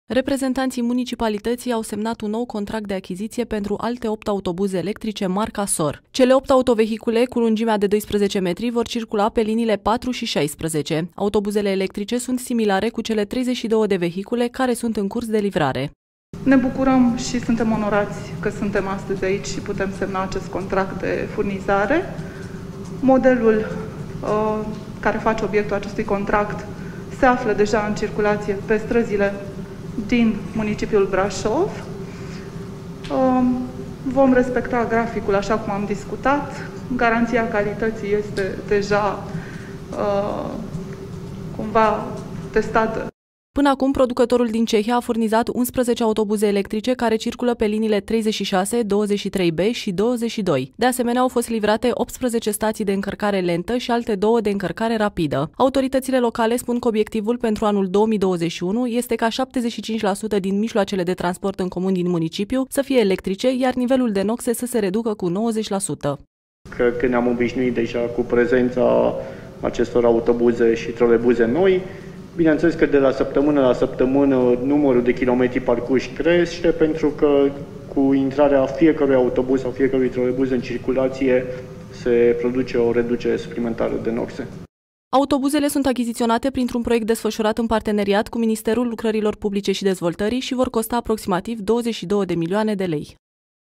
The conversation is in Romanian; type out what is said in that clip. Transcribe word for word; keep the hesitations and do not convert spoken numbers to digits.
Reprezentanții municipalității au semnat un nou contract de achiziție pentru alte opt autobuze electrice marca S O R. Cele opt autovehicule cu lungimea de doisprezece metri vor circula pe liniile patru și șaisprezece. Autobuzele electrice sunt similare cu cele treizeci și două de vehicule care sunt în curs de livrare. Ne bucurăm și suntem onorați că suntem astăzi aici și putem semna acest contract de furnizare. Modelul uh, care face obiectul acestui contract se află deja în circulație pe străzile din municipiul Brașov. Vom respecta graficul așa cum am discutat. Garanția calității este deja cumva testată. Până acum, producătorul din Cehia a furnizat unsprezece autobuze electrice care circulă pe liniile treizeci și șase, douăzeci și trei B și douăzeci și doi. De asemenea, au fost livrate optsprezece stații de încărcare lentă și alte două de încărcare rapidă. Autoritățile locale spun că obiectivul pentru anul două mii douăzeci și unu este ca șaptezeci și cinci la sută din mijloacele de transport în comun din municipiu să fie electrice, iar nivelul de noxe să se reducă cu nouăzeci la sută. Cred că ne-am obișnuit deja cu prezența acestor autobuze și trolebuze noi. Bineînțeles că de la săptămână la săptămână numărul de kilometri parcurși crește, pentru că cu intrarea fiecărui autobuz sau fiecărui trolebuz în circulație se produce o reducere suplimentară de noxe. Autobuzele sunt achiziționate printr-un proiect desfășurat în parteneriat cu Ministerul Lucrărilor Publice și Dezvoltării și vor costa aproximativ douăzeci și două de milioane de lei.